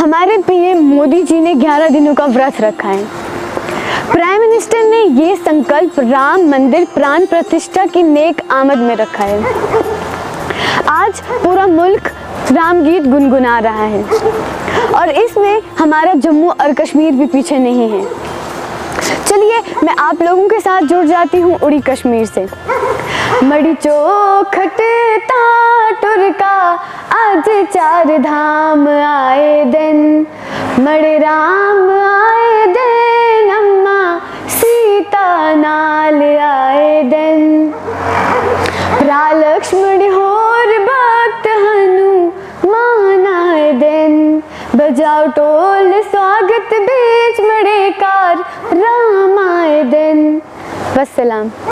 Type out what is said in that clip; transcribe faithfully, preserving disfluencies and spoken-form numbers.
हमारे पीएम मोदी जी ने ग्यारह दिनों का व्रत रखा है। प्राइम मिनिस्टर ने ये संकल्प राम मंदिर प्राण प्रतिष्ठा की नेक आमद में रखा है। आज पूरा मुल्क राम गीत गुनगुना रहा है और इसमें हमारा जम्मू और कश्मीर भी पीछे नहीं है। चलिए मैं आप लोगों के साथ जुड़ जाती हूँ उड़ी कश्मीर से। मड़ी चौखट टुरका आज चार धाम आए दिन, मड़े राम आए दिन, अम्मा सीता नाल आए दिन। प्रा लक्ष्मण होर भक्त हनुमान आए दिन, बजाओ टोल स्वागत बीच मड़े कार राम आए दिन। वस्सलाम।